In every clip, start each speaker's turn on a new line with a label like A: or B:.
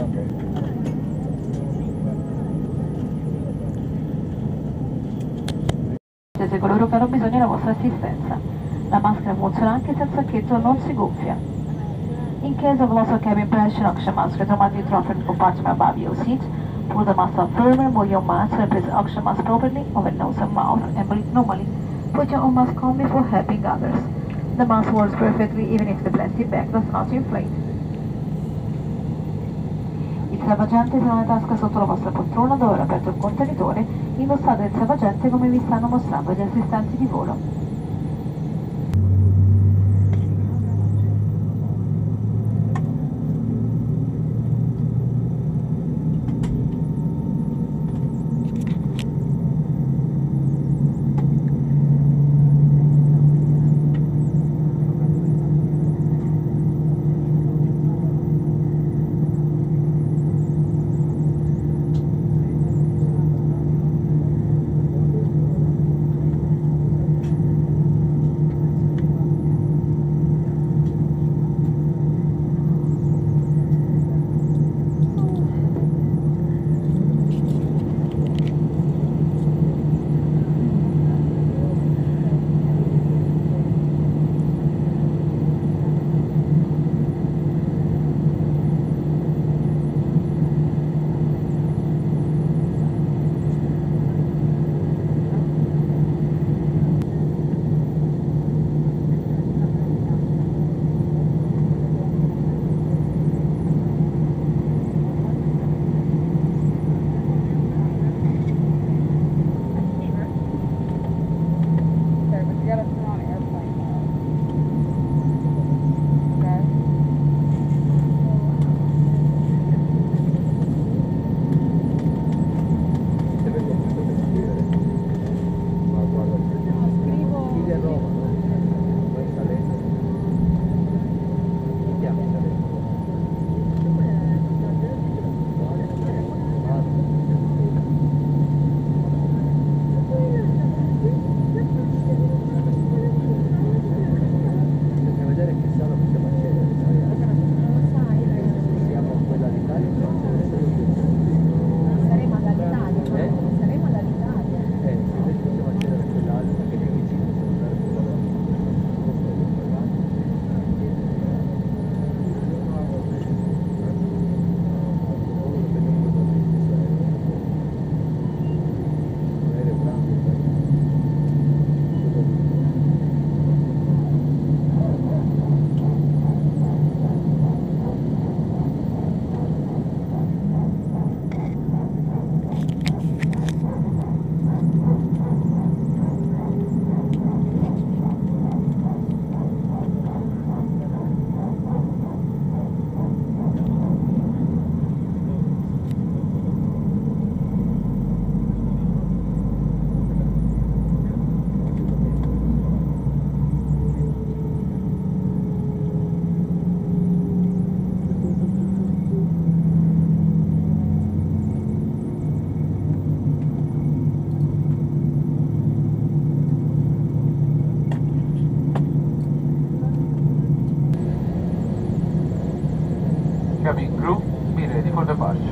A: Siete coloro che hanno bisogno della vostra assistenza. La maschera funziona anche se il sacchetto non si gonfia. In case of loss of cabin pressure, oxygen mask automatically drop in the compartment above your seat. Pull the mask up firmly, move your mask and place the oxygen mask properly over nose and mouth and breathe normally. Put your own mask on before helping others. The mask works perfectly even if the plastic bag does not inflate. Il salvagente sarà una tasca sotto la vostra poltrona dove avrà aperto il contenitore. Indossate il salvagente come vi stanno mostrando gli assistenti di volo.
B: Cabin crew, be ready for departure.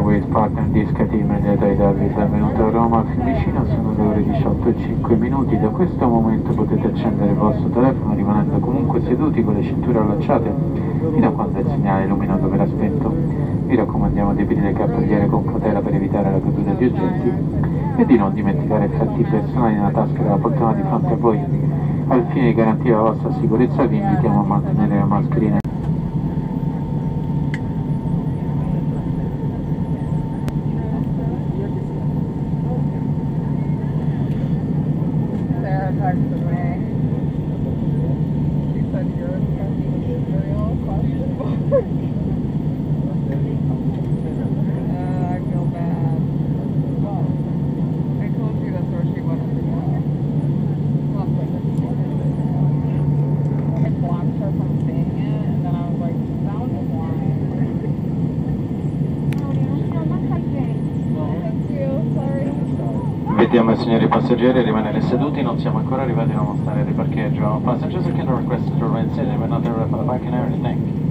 B: Airways Partner Discati immediata ai David, benvenuto a Roma, Fiumicino, sono le ore 18:05. Da questo momento potete accendere il vostro telefono rimanendo comunque seduti con le cinture allacciate fino a quando il segnale illuminato verrà spento. Vi raccomandiamo di aprire le cappelliere con cautela per evitare la caduta di oggetti e di non dimenticare effetti personali nella tasca della poltrona di fronte a voi. Al fine di garantire la vostra sicurezza vi invitiamo a mantenere la mascherina.
C: Invitiamo i signori passeggeri a rimanere seduti, non siamo ancora arrivati alla nostra area di parcheggio. Passengers are kind of requested to remain seated, we're not there for the parking area, thank you.